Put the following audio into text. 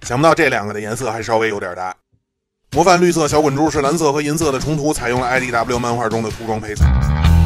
想不到这两个的颜色还稍微有点搭。模范绿色小滚珠是蓝色和银色的冲突，采用了 IDW 漫画中的涂装配色。